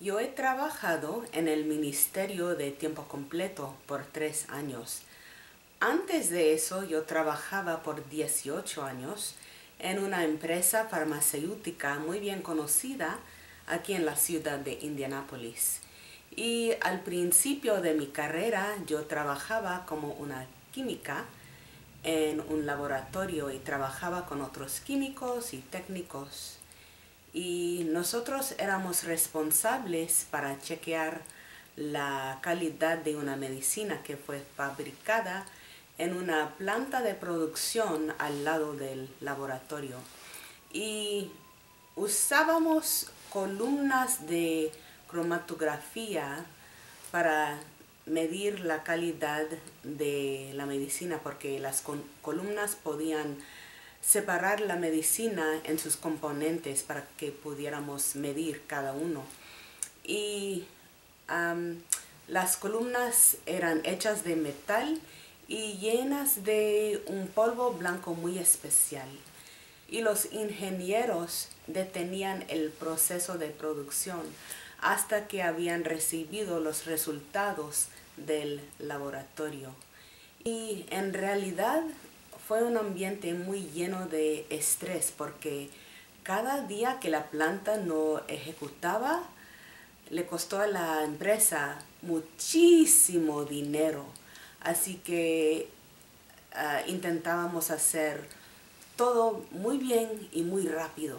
Yo he trabajado en el Ministerio de Tiempo Completo por 3 años. Antes de eso, yo trabajaba por 18 años en una empresa farmacéutica muy bien conocida aquí en la ciudad de Indianápolis. Y al principio de mi carrera, yo trabajaba como una química en un laboratorio y trabajaba con otros químicos y técnicos. Y nosotros éramos responsables para chequear la calidad de una medicina que fue fabricada en una planta de producción al lado del laboratorio. Y usábamos columnas de cromatografía para medir la calidad de la medicina, porque las columnas podían separar la medicina en sus componentes para que pudiéramos medir cada uno. Y las columnas eran hechas de metal y llenas de un polvo blanco muy especial. Y los ingenieros detenían el proceso de producción hasta que habían recibido los resultados del laboratorio. Y en realidad fue un ambiente muy lleno de estrés porque cada día que la planta no ejecutaba le costó a la empresa muchísimo dinero. Así que intentábamos hacer todo muy bien y muy rápido.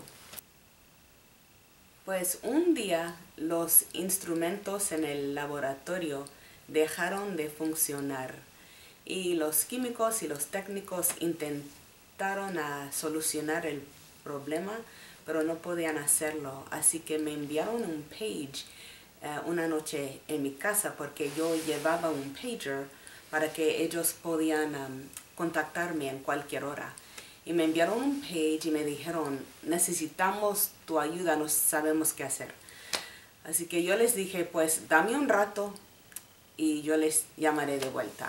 Pues un día los instrumentos en el laboratorio dejaron de funcionar y los químicos y los técnicos intentaron solucionar el problema, pero no podían hacerlo. Así que me enviaron un page una noche en mi casa, porque yo llevaba un pager para que ellos podían contactarme en cualquier hora. Y me enviaron un page y me dijeron, necesitamos tu ayuda, no sabemos qué hacer. Así que yo les dije, pues dame un rato y yo les llamaré de vuelta.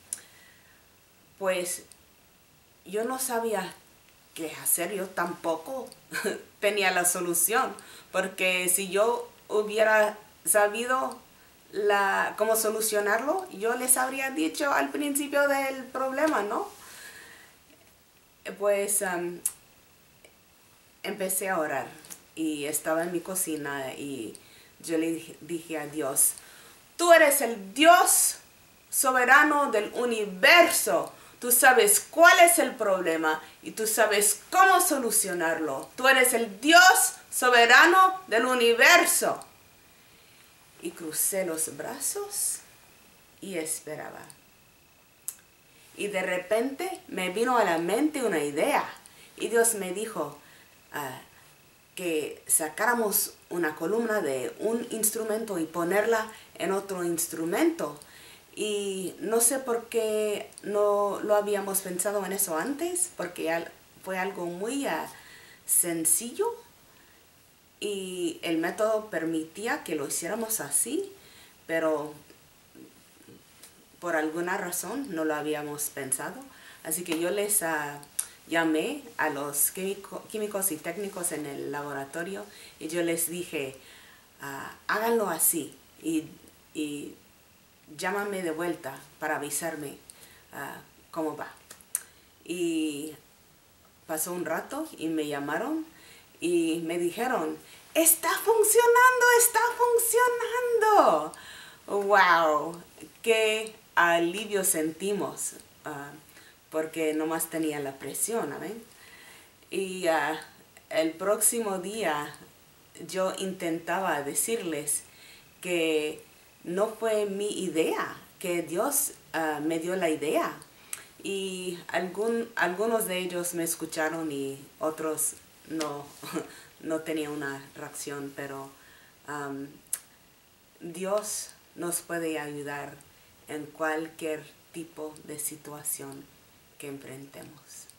Pues yo no sabía qué hacer, yo tampoco tenía la solución, porque si yo hubiera sabido cómo solucionarlo, yo les habría dicho al principio del problema, ¿no? Pues empecé a orar y estaba en mi cocina y yo le dije a Dios, tú eres el Dios soberano del universo. Tú sabes cuál es el problema y tú sabes cómo solucionarlo. Tú eres el Dios soberano del universo. Y crucé los brazos y esperaba. Y de repente me vino a la mente una idea. Y Dios me dijo que sacáramos una columna de un instrumento y ponerla en otro instrumento. Y no sé por qué no lo habíamos pensado en eso antes, porque fue algo muy sencillo y el método permitía que lo hiciéramos así, pero por alguna razón no lo habíamos pensado. Así que yo les llamé a los químicos y técnicos en el laboratorio y yo les dije, háganlo así y llámame de vuelta para avisarme cómo va. Y pasó un rato y me llamaron y me dijeron, ¡está funcionando! ¡Está funcionando! ¡Wow! ¡Qué alivio sentimos! Porque nomás tenía la presión, ¿ven? Y el próximo día yo intentaba decirles que no fue mi idea, que Dios me dio la idea. Y algunos de ellos me escucharon y otros no tenían una reacción, pero Dios nos puede ayudar en cualquier tipo de situación que enfrentemos.